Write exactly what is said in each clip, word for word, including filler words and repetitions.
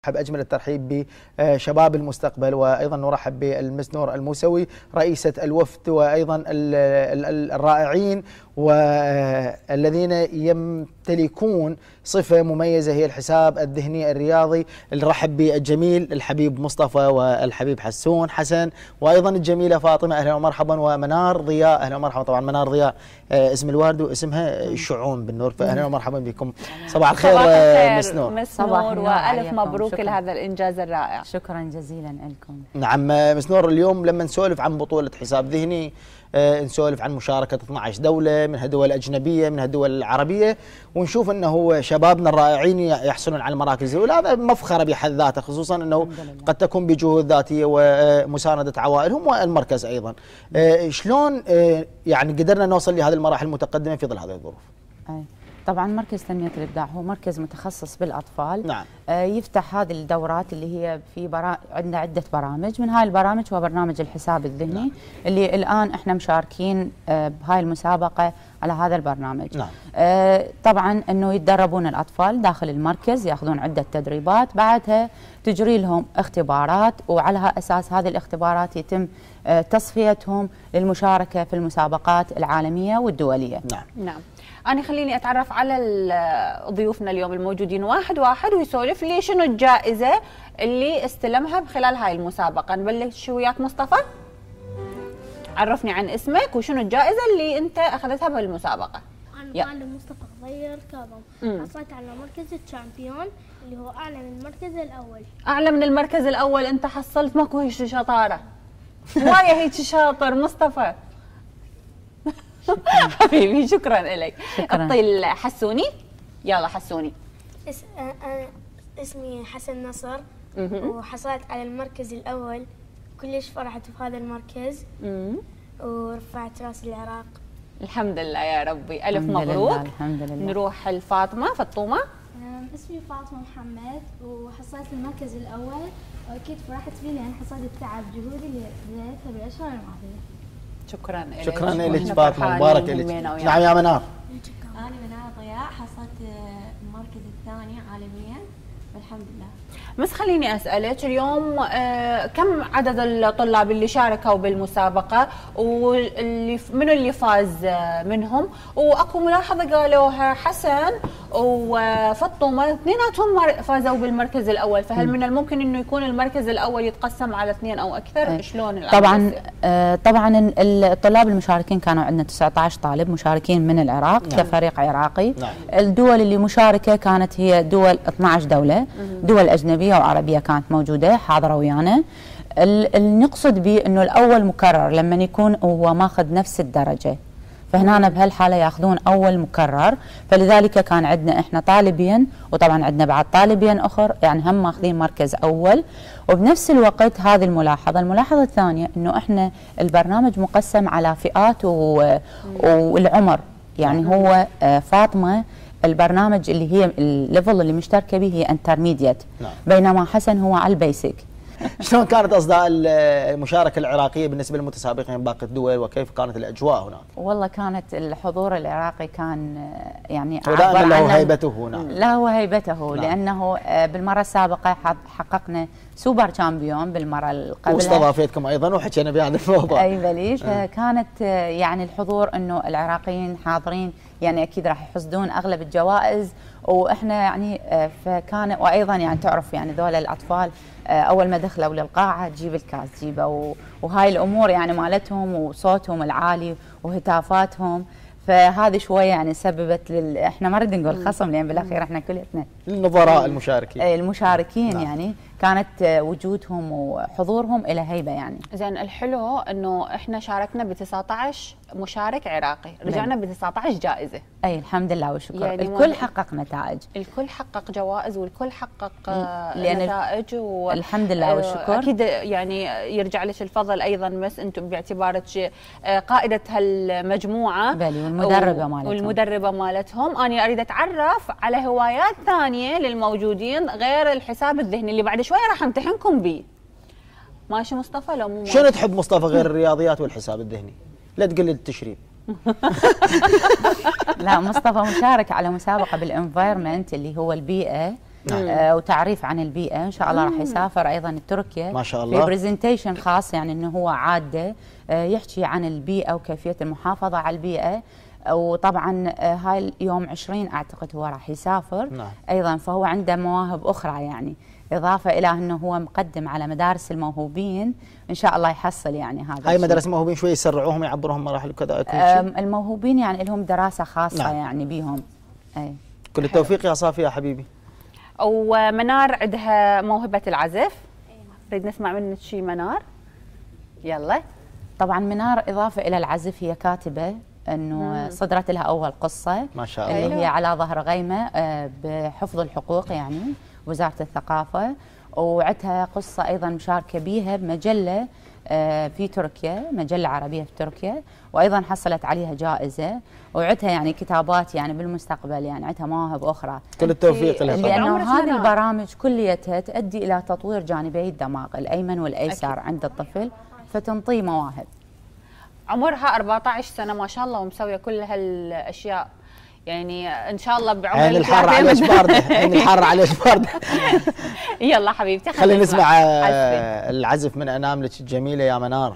أحب أجمل الترحيب بشباب المستقبل، وأيضا نرحب بالمس نور الموسوي رئيسة الوفد، وأيضا الرائعين والذين يمتلكون صفة مميزة هي الحساب الذهني الرياضي. نرحب بالجميل الحبيب مصطفى والحبيب حسون حسن، وأيضا الجميلة فاطمة أهلا ومرحبا، ومنار ضياء أهلا ومرحبا. طبعا منار ضياء اسم الوالد واسمها الشعون بالنور، فأهلا ومرحبا بكم. صباح الخير مس نور. مس نور والف مبروك لهذا الإنجاز الرائع. شكرا جزيلا لكم. نعم مس نور، اليوم لما نسولف عن بطولة حساب ذهني آه نسولف عن مشاركة اثنعش دولة من هالدول الأجنبية من هالدول العربية، ونشوف أنه شبابنا الرائعين يحصلون على المراكز الأولى. هذا مفخرة بحد ذاته، خصوصا أنه قد تكون بجهود ذاتية ومساندة عوائلهم والمركز أيضا. آه شلون آه يعني قدرنا نوصل لهذه المراحل المتقدمة في ظل هذه الظروف؟ أي. طبعا مركز تنمية الإبداع هو مركز متخصص بالأطفال. نعم. آه يفتح هذه الدورات اللي هي في برا... عندنا عدة برامج، من هاي البرامج هو برنامج الحساب الذهني. نعم. اللي الآن احنا مشاركين آه بهاي المسابقة على هذا البرنامج. نعم. آه طبعا انه يتدربون الأطفال داخل المركز، ياخذون عدة تدريبات، بعدها تجري لهم اختبارات، وعلى أساس هذه الاختبارات يتم آه تصفيتهم للمشاركة في المسابقات العالمية والدولية. نعم. نعم. أنا خليني أتعرف على ضيوفنا اليوم الموجودين واحد واحد، ويسولف لي شنو الجائزة اللي استلمها بخلال هاي المسابقة. نبلش وياك مصطفى، عرفني عن اسمك وشنو الجائزة اللي أنت أخذتها بهالمسابقة. أنا طالب مصطفى خضير كاظم، حصلت على مركز الشامبيون اللي هو أعلى من المركز الأول. أعلى من المركز الأول أنت حصلت؟ ماكو هيك شطارة، هواية هيك شاطر مصطفى. حبيبي شكرا لك. اعطي حسوني، يلا حسوني. اس... أنا اسمي حسن نصر، وحصلت على المركز الأول. كلش فرحت بهذا المركز ورفعت راس العراق. الحمد لله يا ربي، ألف مبروك. الحمد لله. نروح لفاطمة. فطومة. اسمي فاطمة محمد، وحصلت المركز الأول، وأكيد فرحت فيه لأن حصلت التعب جهودي اللي بذلتها بالأشهر الماضية. شكرا لك. شكرا لك فاطمة، مبارك لك. نعم يا منار. أنا منار ضياء، حصلت المركز الثاني عالميا والحمد لله. بس خليني أسألك اليوم آه كم عدد الطلاب اللي شاركوا بالمسابقة، واللي منو اللي فاز منهم؟ واكو ملاحظة قالوها حسن وفطومة اثنيناتهم فازوا بالمركز الأول، فهل من الممكن إنه يكون المركز الأول يتقسم على اثنين أو أكثر؟ شلون؟ طبعا آه طبعا الطلاب المشاركين كانوا عندنا تسعة عشر طالب مشاركين من العراق. نعم. كفريق عراقي. نعم. الدول اللي مشاركة كانت هي دول اثنعش دولة. مم. دول أجنبية وعربية كانت موجودة حاضرة ويانا. اللي نقصد به انه الاول مكرر لما يكون هو ماخذ نفس الدرجة، فهنا بهالحالة ياخذون اول مكرر، فلذلك كان عندنا احنا طالبين، وطبعا عندنا بعد طالبين اخر يعني هم ماخذين مركز اول. وبنفس الوقت هذه الملاحظة، الملاحظة الثانية انه احنا البرنامج مقسم على فئات والعمر، يعني هو فاطمة البرنامج اللي هي الليفل اللي مشتركه به هي انترميديت. نعم. بينما حسن هو على البيسك. شلون كانت اصداء المشاركه العراقيه بالنسبه للمتسابقين باقي الدول، وكيف كانت الاجواء هناك؟ والله كانت الحضور العراقي كان يعني ودائما له هيبته. نعم. له هيبته. نعم. لانه بالمره السابقه حققنا سوبر شامبيون بالمره اللي قبلها، واستضافتكم ايضا وحكينا بهذا الموضوع. اي بلي. فكانت يعني الحضور انه العراقيين حاضرين يعني اكيد راح يحصدون اغلب الجوائز، واحنا يعني فكان وايضا يعني تعرف يعني ذول الاطفال اول ما دخلوا للقاعه تجيب الكاس جيبه، وهاي الامور يعني مالتهم وصوتهم العالي وهتافاتهم، فهذه شويه يعني سببت لل... احنا ما نريد نقول خصم لان بالاخير احنا كلنا النظراء المشاركين المشاركين. نعم. يعني كانت وجودهم وحضورهم الى هيبه يعني. زين، الحلو انه احنا شاركنا ب تسعة عشر مشارك عراقي، رجعنا ب تسعة عشر جائزه. اي الحمد لله والشكر. يعني الكل حقق نتائج، الكل حقق جوائز، والكل حقق لأن نتائج و... الحمد لله والشكر. اكيد يعني يرجع لك الفضل ايضا مس انتم باعتبارك قائده هالمجموعه بلي والمدربه مالتهم والمدربه مالتهم. انا اريد اتعرف على هوايات ثانيه للموجودين غير الحساب الذهني اللي بعد شوي راح امتحنكم به. ماشي مصطفى؟ لو مو شنو تحب مصطفى غير الرياضيات والحساب الذهني؟ لا تقل لي التشريب. لا مصطفى مشارك على مسابقة بالانفايرمنت اللي هو البيئة، نعم. آه وتعريف عن البيئه، ان شاء الله راح يسافر ايضا لتركيا ما شاء الله في برزنتيشن خاص، يعني انه هو عاده آه يحكي عن البيئه وكيفيه المحافظه على البيئه. وطبعا آه هاي اليوم عشرين اعتقد هو راح يسافر. نعم. ايضا فهو عنده مواهب اخرى، يعني اضافه الى انه هو مقدم على مدارس الموهوبين، ان شاء الله يحصل يعني هذا هاي الشيء. مدارس الموهوبين شوي يسرعوهم يعبرهم مراحل وكذا كل شيء. الموهوبين يعني لهم دراسه خاصه. نعم. يعني بيهم. اي كل التوفيق يا صافي يا حبيبي. ومنار عندها موهبه العزف، نريد نسمع منك شيء منار. يلا. طبعا منار اضافه الى العزف هي كاتبه، انه صدرت لها اول قصه ما شاء الله اللي هي على ظهر غيمه بحفظ الحقوق، يعني وزاره الثقافه. وعندها قصه ايضا مشاركه بيها بمجله في تركيا، مجله عربيه في تركيا، وايضا حصلت عليها جائزه. وعندها يعني كتابات يعني بالمستقبل، يعني عندها مواهب اخرى. كل التوفيق لها. لانه هذه البرامج كليتها تؤدي الى تطوير جانبي الدماغ الايمن والايسر أكيد. عند الطفل، فتنطي مواهب. عمرها أربعة عشر سنه ما شاء الله، ومسويه كل هالاشياء، يعني ان شاء الله بعمر عين الحر على ايش بارده، عين الحر على ايش بارده. يلا حبيبتي خلينا نسمع العزف من اناملك الجميله يا منار.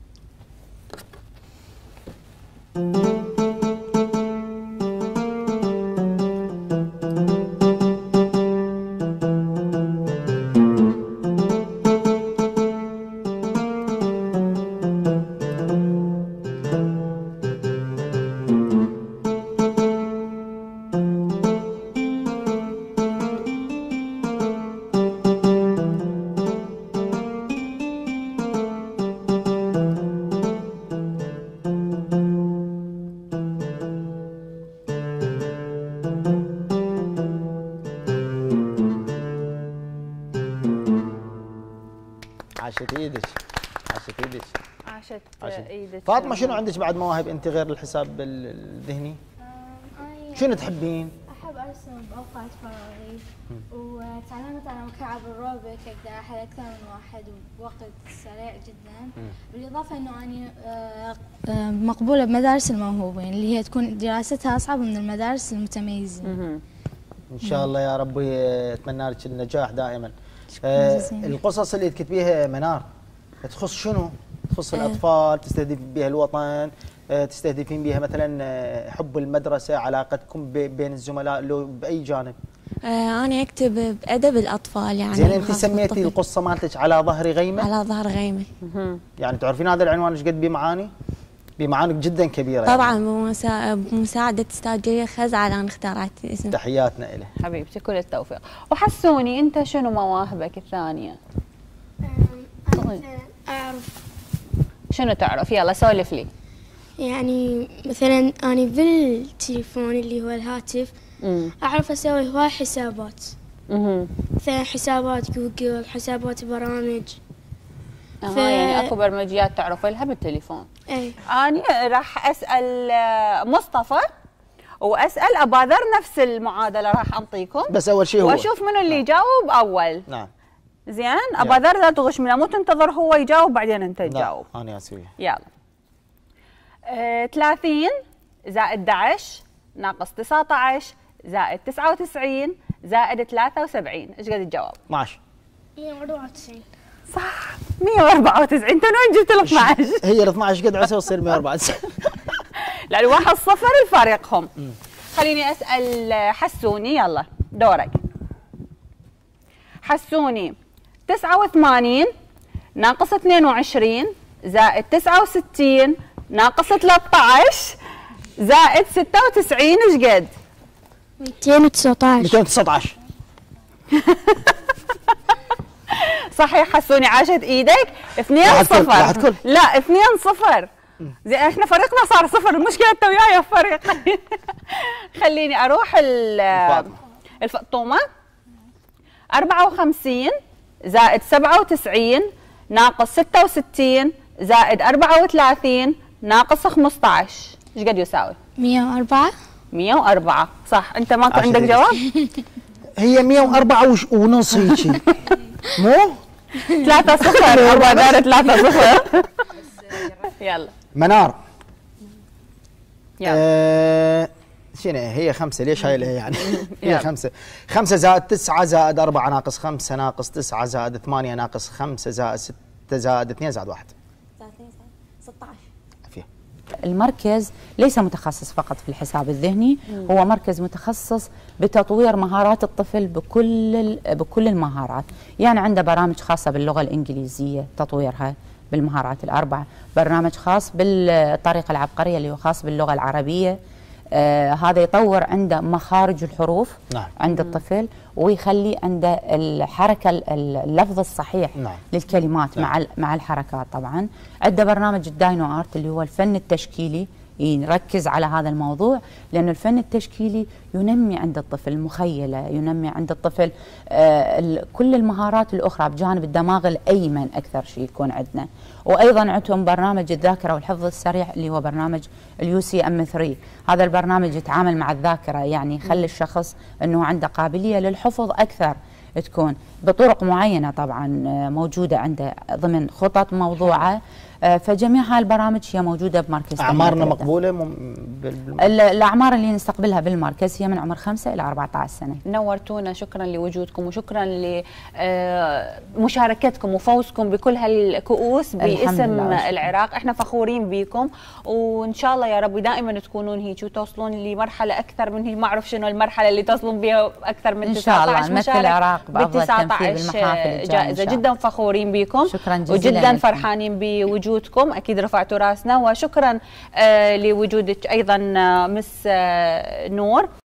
عاشت ايدك، عاشت ايدك، عاشت ايدك. فاطمه شنو عندك بعد مواهب انت غير الحساب الذهني؟ شنو تحبين؟ احب ارسم باوقات فراغي، وتعلمت على مكعب الروبيك اقدر احل اكثر من واحد بوقت سريع جدا. بالاضافه انه اني مقبوله بمدارس الموهوبين اللي هي تكون دراستها اصعب من المدارس المتميزين. ان شاء الله يا ربي، اتمنى لك النجاح دائما. آه القصص اللي تكتبيها منار تخص شنو؟ تخص آه. الاطفال، تستهدف بها الوطن، آه تستهدفين بها مثلا آه حب المدرسه، علاقتكم بين الزملاء لو باي جانب؟ آه انا اكتب بادب الاطفال يعني. زين انت سميتي القصه مالتك على ظهر غيمه؟ على ظهر غيمه. يعني تعرفين هذا العنوان ايش قد بمعاني؟ بمعاني جدا كبيره طبعا يعني. بمسا... بمساعده استاذ جرير خزعل انا اختارت اسم. تحياتنا له حبيبتي، كل التوفيق. وحسوني انت شنو مواهبك الثانيه؟ أنا اعرف. شنو تعرف؟ يلا سولف لي. يعني مثلا أنا بالتليفون اللي هو الهاتف مم. أعرف أسوي هواي حسابات. مم. مثلا حسابات جوجل، حسابات برامج. اه ف... يعني اكو برمجيات تعرف لها بالتليفون. اي أنا راح أسأل مصطفى وأسأل أباذر نفس المعادلة راح أنطيكم، بس أول شيء هو وأشوف منو اللي يجاوب أول. نعم زين. أباذر لا تغش منه، مو تنتظر هو يجاوب بعدين أنت تجاوب. نعم أنا أسويها. يلا. آه، ثلاثين زائد أحد عشر ناقص تسعة عشر زائد تسعة وتسعين زائد ثلاثة وسبعين، إيش قد الجواب؟ اثنا عشر. مئة وأربعة وتسعين. صح، مئة وأربعة وتسعين. أنت من وين جبت ال اثنا عشر؟ هي ال اثنا عشر قد عسى وتصير مئة وأربعة وتسعين. لا واحد صفر الفارقهم. خليني أسأل حسوني، يلا دورك. حسوني تسعة وثمانين ناقص اثنين وعشرين زائد تسعة وستين ناقص ثلاثة عشر زائد ستة وتسعين ايش قد؟ مئتين وتسعة عشر. مئتين وتسعة عشر. صحيح حسوني، عاشت ايدك. اثنين صفر. لا اثنين صفر. زين احنا فريقنا صار صفر، المشكله انت وياي فريق. خليني اروح الفطومه. أربعة وخمسين زائد سبعة وتسعين ناقص ستة وستين زائد أربعة وثلاثين ناقص خمسة عشر، ايش قد يساوي؟ مئة وأربعة. مئة وأربعة. صح. انت ماكو عندك جواب؟ هي مئة وأربعة ونص هيك. مو؟ ثلاثة صفر. أربعة دار ثلاثة صفر. يلا منار. يلا. آه شنو هي خمسة ليش هاي يعني هي خمسة خمسة زائد تسعة زائد أربعة ناقص خمسة ناقص تسعة زائد ثمانية ناقص خمسة زائد ستة زائد اثنين زائد واحد زائد اثنين زائد ستة عشر. عافية. المركز ليس متخصص فقط في الحساب الذهني، هو مركز متخصص بتطوير مهارات الطفل بكل بكل المهارات، يعني عنده برامج خاصة باللغة الإنجليزية تطويرها بالمهارات الأربعة، برنامج خاص بالطريقة العبقرية اللي هو خاص باللغة العربية، آه هذا يطور عنده مخارج الحروف نعم. عند الطفل، ويخلي عنده الحركة اللفظ الصحيح نعم. للكلمات نعم. مع مع الحركات. طبعا عنده برنامج الداينو آرت اللي هو الفن التشكيلي، يركز على هذا الموضوع لأن الفن التشكيلي ينمي عند الطفل المخيلة، ينمي عند الطفل آه كل المهارات الأخرى بجانب الدماغ الأيمن أكثر شيء يكون عندنا. وأيضا عندهم برنامج الذاكرة والحفظ السريع اللي هو برنامج اليو سي ام ثلاثة، هذا البرنامج يتعامل مع الذاكرة، يعني يخلي الشخص أنه عنده قابلية للحفظ أكثر، تكون بطرق معينة طبعا موجودة عنده ضمن خطط موضوعة. فجميع هاي البرامج هي موجودة بمركز. أعمارنا مقبولة بالمركز. الأعمار اللي نستقبلها بالمركز هي من عمر خمسة إلى أربعة عشر سنة. نورتونا، شكرا لوجودكم وشكرا لمشاركتكم وفوزكم بكل هالكؤوس باسم العراق. احنا فخورين بكم وإن شاء الله يا رب دائما تكونون هيك وتوصلون لمرحلة أكثر من هي، ما أعرف شنو المرحلة اللي تصلون بها أكثر من إن شاء الله نمثل العراق بأفضل تمثيل بالمحافل جائزة. جدا فخورين بكم، شكرا جزيلا، وجدا فرحانين بوجودكم، أكيد رفعتوا راسنا. وشكرا آه لوجودك أيضا آه مس آه نور.